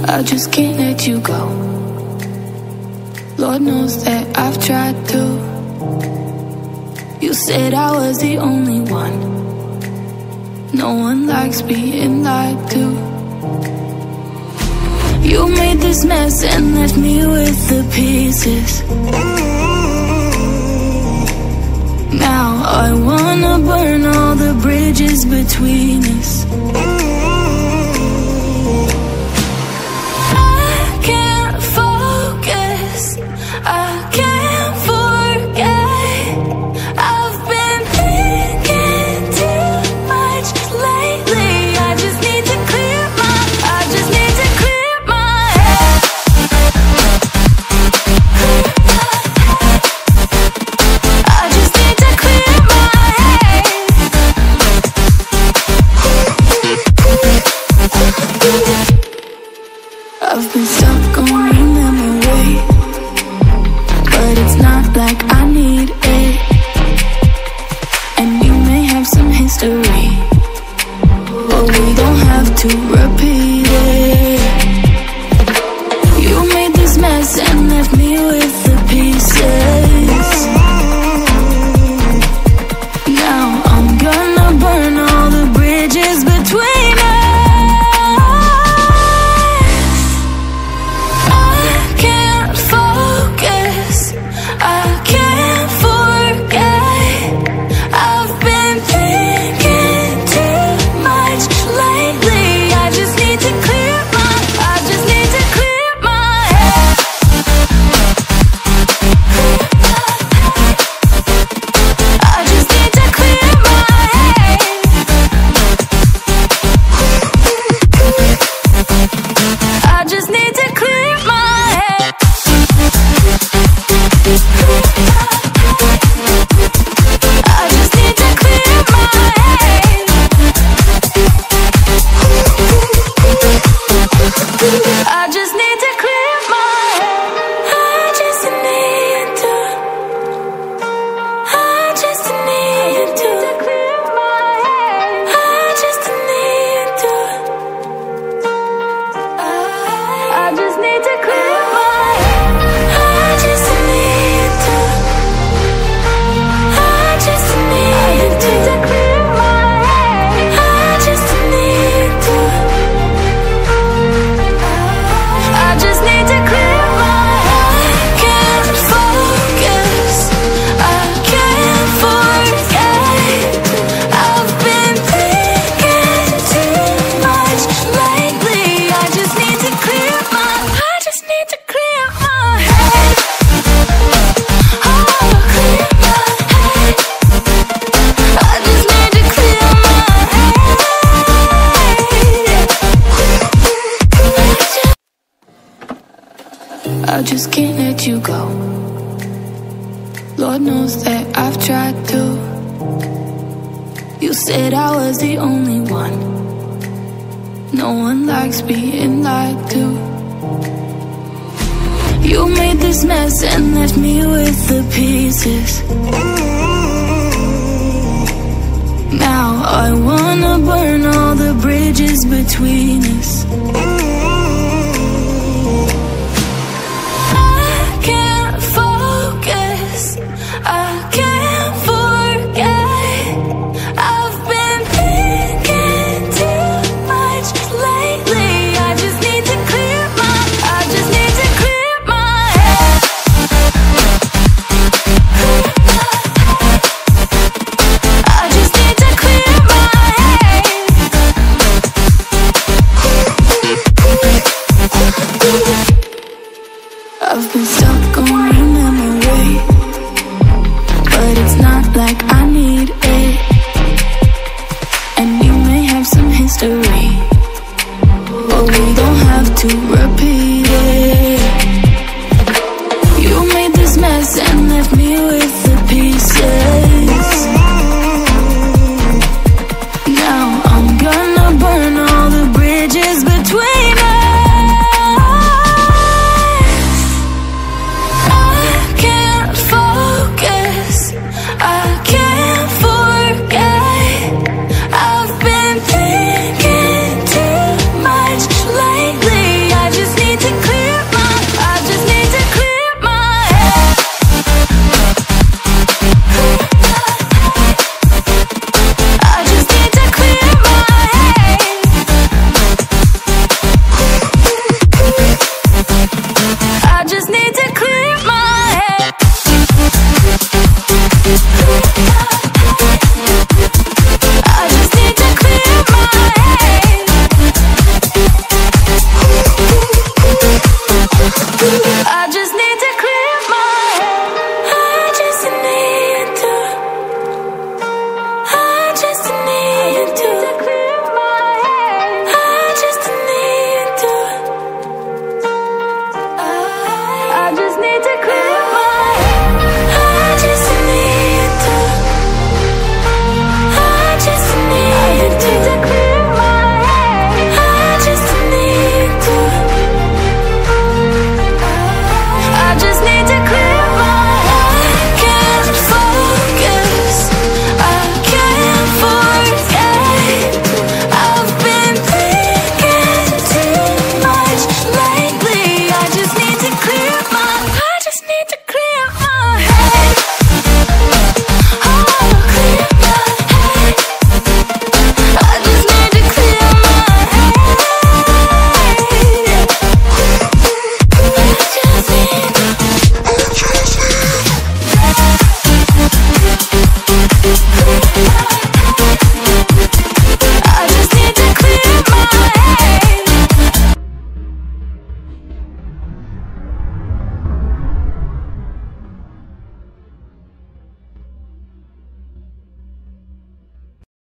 I just can't let you go. Lord knows that I've tried to. You said I was the only one. No one likes being lied to. You made this mess and left me with the pieces. Now I wanna burn all the bridges between us. I've been stuck on your memory, but it's not like I need it. And you may have some history, but we don't have to repeat it. You made this mess and left me with the pieces. Now I'm gonna burn all the bridges between us. I just can't let you go. Lord knows that I've tried to. You said I was the only one. No one likes being lied to. You made this mess and left me with the pieces. Now I wanna burn all the bridges between us. I've been stuck on your memory, but it's not like I need it. And you may have some history, but we don't have to repeat it. You made this mess and left me with the pieces. Now I'm gonna burn all the bridges between us. I can't just need